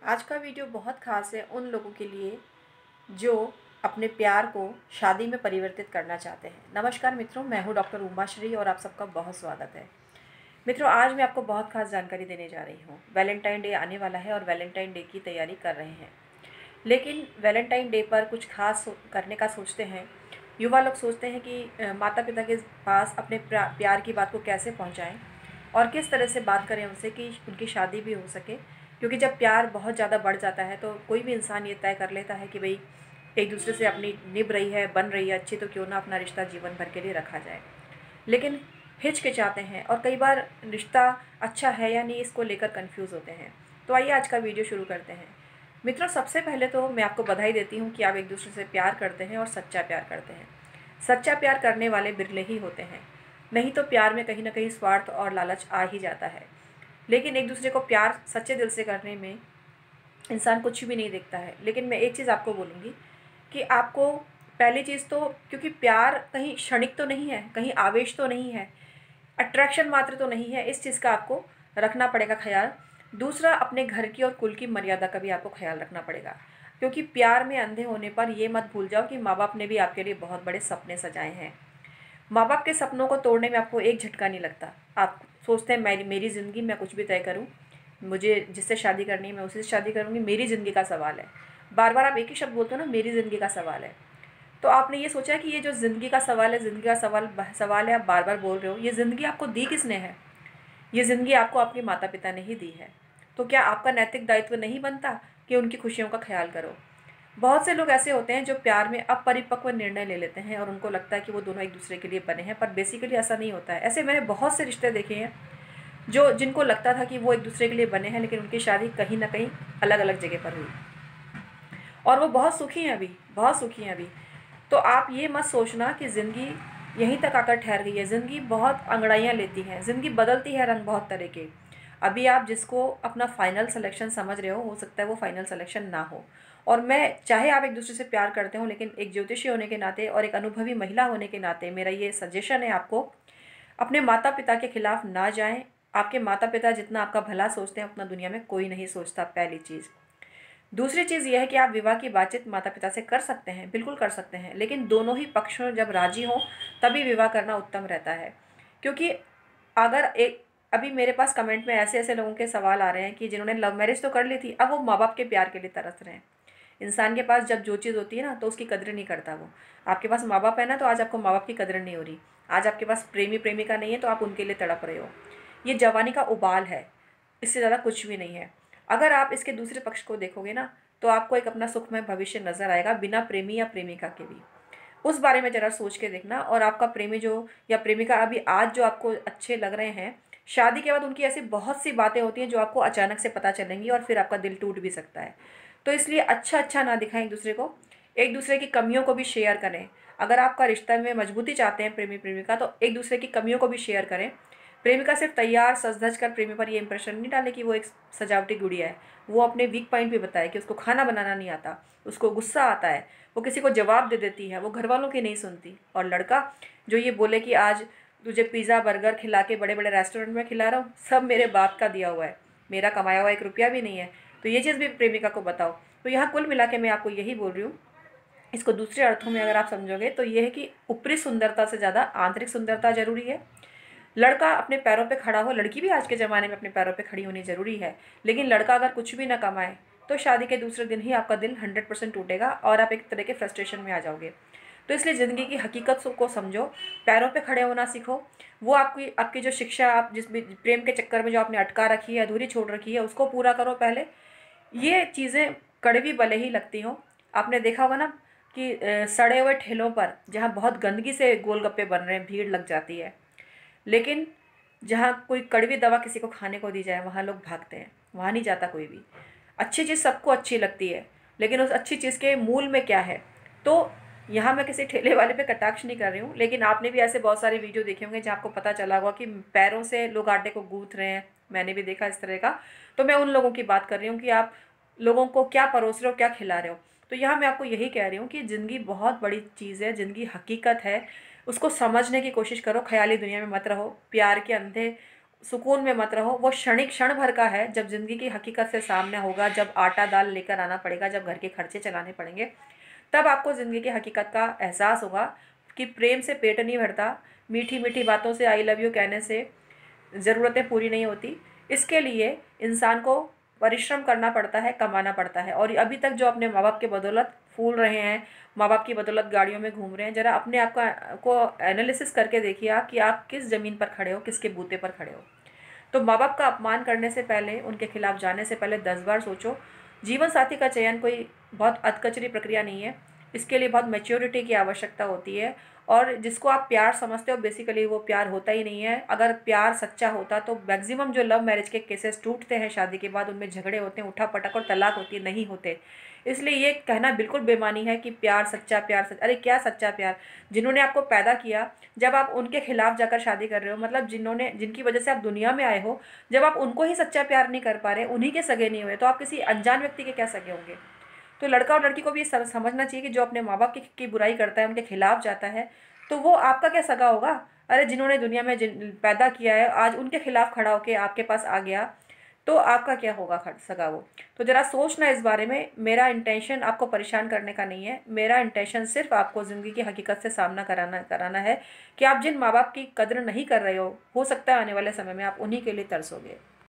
आज का वीडियो बहुत ख़ास है उन लोगों के लिए जो अपने प्यार को शादी में परिवर्तित करना चाहते हैं। नमस्कार मित्रों, मैं हूं डॉक्टर उमाश्री और आप सबका बहुत स्वागत है। मित्रों, आज मैं आपको बहुत ख़ास जानकारी देने जा रही हूं। वैलेंटाइन डे आने वाला है और वैलेंटाइन डे की तैयारी कर रहे हैं, लेकिन वैलेंटाइन डे पर कुछ खास करने का सोचते हैं। युवा लोग सोचते हैं कि माता पिता के पास अपने प्यार की बात को कैसे पहुंचाएं और किस तरह से बात करें उनसे कि उनकी शादी भी हो सके। क्योंकि जब प्यार बहुत ज़्यादा बढ़ जाता है तो कोई भी इंसान ये तय कर लेता है कि भाई एक दूसरे से अपनी निभ रही है, बन रही है अच्छी, तो क्यों ना अपना रिश्ता जीवन भर के लिए रखा जाए। लेकिन हिचकिचाते हैं और कई बार रिश्ता अच्छा है या नहीं इसको लेकर कंफ्यूज होते हैं। तो आइए आज का वीडियो शुरू करते हैं। मित्रों, सबसे पहले तो मैं आपको बधाई देती हूँ कि आप एक दूसरे से प्यार करते हैं और सच्चा प्यार करते हैं। सच्चा प्यार करने वाले बिरले ही होते हैं, नहीं तो प्यार में कहीं ना कहीं स्वार्थ और लालच आ ही जाता है। लेकिन एक दूसरे को प्यार सच्चे दिल से करने में इंसान कुछ भी नहीं देखता है। लेकिन मैं एक चीज़ आपको बोलूँगी कि आपको पहली चीज़ तो, क्योंकि प्यार कहीं क्षणिक तो नहीं है, कहीं आवेश तो नहीं है, अट्रैक्शन मात्र तो नहीं है, इस चीज़ का आपको रखना पड़ेगा ख्याल। दूसरा, अपने घर की और कुल की मर्यादा का भी आपको ख्याल रखना पड़ेगा, क्योंकि प्यार में अंधे होने पर ये मत भूल जाओ कि माँ बाप ने भी आपके लिए बहुत बड़े सपने सजाए हैं। माँ बाप के सपनों को तोड़ने में आपको एक झटका नहीं लगता। आप सोचते हैं मेरी ज़िंदगी मैं कुछ भी तय करूँ, मुझे जिससे शादी करनी है मैं उसी से शादी करूँगी, मेरी ज़िंदगी का सवाल है। बार बार आप एक ही शब्द बोलते हो ना, मेरी ज़िंदगी का सवाल है। तो आपने ये सोचा है कि ये जो ज़िंदगी का सवाल है, ज़िंदगी का सवाल है, आप बार बार बोल रहे हो। ये ज़िंदगी आपको दी किसने है? ये ज़िंदगी आपको आपके माता पिता ने ही दी है। तो क्या आपका नैतिक दायित्व नहीं बनता कि उनकी खुशियों का ख्याल करो? बहुत से लोग ऐसे होते हैं जो प्यार में अपरिपक्व निर्णय ले लेते हैं और उनको लगता है कि वो दोनों एक दूसरे के लिए बने हैं, पर बेसिकली ऐसा नहीं होता है। ऐसे मैंने बहुत से रिश्ते देखे हैं जो जिनको लगता था कि वो एक दूसरे के लिए बने हैं, लेकिन उनकी शादी कहीं ना कहीं अलग अलग जगह पर हुई और वो बहुत सुखी हैं अभी, बहुत सुखी हैं अभी। तो आप ये मत सोचना कि ज़िंदगी यहीं तक आकर ठहर गई है। ज़िंदगी बहुत अंगड़ाइयाँ लेती है, ज़िंदगी बदलती है रंग बहुत तरह के। अभी आप जिसको अपना फाइनल सिलेक्शन समझ रहे हो सकता है वो फाइनल सिलेक्शन ना हो। और मैं, चाहे आप एक दूसरे से प्यार करते हो, लेकिन एक ज्योतिषी होने के नाते और एक अनुभवी महिला होने के नाते मेरा ये सजेशन है आपको, अपने माता पिता के खिलाफ ना जाएं। आपके माता पिता जितना आपका भला सोचते हैं उतना दुनिया में कोई नहीं सोचता, पहली चीज़। दूसरी चीज़ यह है कि आप विवाह की बातचीत माता पिता से कर सकते हैं, बिल्कुल कर सकते हैं, लेकिन दोनों ही पक्षों जब राजी हों तभी विवाह करना उत्तम रहता है। क्योंकि अगर एक, अभी मेरे पास कमेंट में ऐसे ऐसे लोगों के सवाल आ रहे हैं कि जिन्होंने लव मैरिज तो कर ली थी, अब वो माँ बाप के प्यार के लिए तरस रहे हैं। इंसान के पास जब जो चीज़ होती है ना तो उसकी कदर नहीं करता वो। आपके पास माँ बाप है ना, तो आज आपको माँ बाप की कदर नहीं हो रही। आज आपके पास प्रेमी प्रेमिका नहीं है तो आप उनके लिए तड़प रहे हो। ये जवानी का उबाल है, इससे ज़्यादा कुछ भी नहीं है। अगर आप इसके दूसरे पक्ष को देखोगे ना तो आपको एक अपना सुखमय भविष्य नजर आएगा, बिना प्रेमी या प्रेमिका के भी। उस बारे में ज़रा सोच के देखना। और आपका प्रेमी जो या प्रेमिका अभी आज जो आपको अच्छे लग रहे हैं, शादी के बाद उनकी ऐसी बहुत सी बातें होती हैं जो आपको अचानक से पता चलेंगी और फिर आपका दिल टूट भी सकता है। तो इसलिए अच्छा अच्छा ना दिखाएं एक दूसरे को, एक दूसरे की कमियों को भी शेयर करें। अगर आपका रिश्ता में मजबूती चाहते हैं प्रेमी प्रेमिका, तो एक दूसरे की कमियों को भी शेयर करें। प्रेमिका सिर्फ तैयार सज धज कर प्रेमी पर ये इंप्रेशन नहीं डाले कि वो एक सजावटी गुड़िया है। वो अपने वीक पॉइंट भी बताए कि उसको खाना बनाना नहीं आता, उसको गुस्सा आता है, वो किसी को जवाब दे देती है, वो घर वालों की नहीं सुनती। और लड़का जो ये बोले कि आज तुझे पिज़्ज़ा बर्गर खिला के बड़े बड़े रेस्टोरेंट में खिला रहा हूँ, सब मेरे बाप का दिया हुआ है, मेरा कमाया हुआ 1 रुपया भी नहीं है। तो ये चीज़ भी प्रेमिका को बताओ। तो यहाँ कुल मिला के मैं आपको यही बोल रही हूँ, इसको दूसरे अर्थों में अगर आप समझोगे तो ये है कि ऊपरी सुंदरता से ज़्यादा आंतरिक सुंदरता जरूरी है। लड़का अपने पैरों पे खड़ा हो, लड़की भी आज के ज़माने में अपने पैरों पे खड़ी होनी ज़रूरी है। लेकिन लड़का अगर कुछ भी ना कमाए तो शादी के दूसरे दिन ही आपका दिल 100% टूटेगा और आप एक तरह के फ्रस्ट्रेशन में आ जाओगे। तो इसलिए ज़िंदगी की हकीकत को समझो, पैरों पे खड़े होना सीखो। वो आपकी आपकी जो शिक्षा, आप जिस भी प्रेम के चक्कर में जो आपने अटका रखी है, अधूरी छोड़ रखी है, उसको पूरा करो पहले। ये चीज़ें कड़वी भले ही लगती हों। आपने देखा होगा ना कि सड़े हुए ठेलों पर जहाँ बहुत गंदगी से गोलगप्पे बन रहे हैं, भीड़ लग जाती है। लेकिन जहाँ कोई कड़वी दवा किसी को खाने को दी जाए वहाँ लोग भागते हैं, वहाँ नहीं जाता कोई भी। अच्छी चीज़ सबको अच्छी लगती है, लेकिन उस अच्छी चीज़ के मूल में क्या है? तो यहाँ मैं किसी ठेले वाले पे कटाक्ष नहीं कर रही हूँ, लेकिन आपने भी ऐसे बहुत सारे वीडियो देखे होंगे जहाँ आपको पता चला होगा कि पैरों से लोग आटे को गूँथ रहे हैं। मैंने भी देखा इस तरह का। तो मैं उन लोगों की बात कर रही हूँ कि आप लोगों को क्या परोस रहे हो, क्या खिला रहे हो। तो यहाँ मैं आपको यही कह रही हूँ कि ज़िंदगी बहुत बड़ी चीज़ है, ज़िंदगी हकीकत है। उसको समझने की कोशिश करो, ख़याली दुनिया में मत रहो, प्यार के अंधे सुकून में मत रहो। वो क्षणिक क्षण भर का है, जब ज़िंदगी की हकीकत से सामना होगा, जब आटा दाल लेकर आना पड़ेगा, जब घर के खर्चे चलाने पड़ेंगे, तब आपको ज़िंदगी की हकीकत का एहसास होगा कि प्रेम से पेट नहीं भरता, मीठी मीठी बातों से आई लव यू कहने से ज़रूरतें पूरी नहीं होती। इसके लिए इंसान को परिश्रम करना पड़ता है, कमाना पड़ता है। और अभी तक जो अपने माँ बाप के बदौलत फूल रहे हैं, माँ बाप की बदौलत गाड़ियों में घूम रहे हैं, ज़रा अपने आप का को एनालिसिस करके देखिए आप कि आप किस ज़मीन पर खड़े हो, किसके बूते पर खड़े हो। तो माँ बाप का अपमान करने से पहले, उनके खिलाफ जाने से पहले 10 बार सोचो। जीवन साथी का चयन कोई बहुत अधकचरी प्रक्रिया नहीं है, इसके लिए बहुत मैच्योरिटी की आवश्यकता होती है। और जिसको आप प्यार समझते हो, बेसिकली वो प्यार होता ही नहीं है। अगर प्यार सच्चा होता तो मैक्सिमम जो लव मैरिज के केसेस टूटते हैं शादी के बाद, उनमें झगड़े होते हैं, उठा पटक और तलाक होती है, नहीं होते। इसलिए ये कहना बिल्कुल बेमानी है कि प्यार सच्चा, प्यार सच्चा। अरे क्या सच्चा प्यार? जिन्होंने आपको पैदा किया, जब आप उनके खिलाफ जाकर शादी कर रहे हो, मतलब जिनकी वजह से आप दुनिया में आए हो, जब आप उनको ही सच्चा प्यार नहीं कर पा रहे, उन्हीं के सगे नहीं हुए, तो आप किसी अनजान व्यक्ति के क्या सगे होंगे? तो लड़का और लड़की को भी ये समझना चाहिए कि जो अपने माँ बाप की बुराई करता है, उनके खिलाफ जाता है, तो वो आपका क्या सगा होगा? अरे जिन्होंने दुनिया में पैदा किया है, आज उनके खिलाफ खड़ा होके आपके पास आ गया, तो आपका क्या होगा सगा वो? तो ज़रा सोचना इस बारे में। मेरा इंटेंशन आपको परेशान करने का नहीं है, मेरा इंटेंशन सिर्फ आपको ज़िंदगी की हकीकत से सामना कराना कराना है कि आप जिन माँ बाप की कदर नहीं कर रहे हो सकता है आने वाले समय में आप उन्हीं के लिए तरसोगे।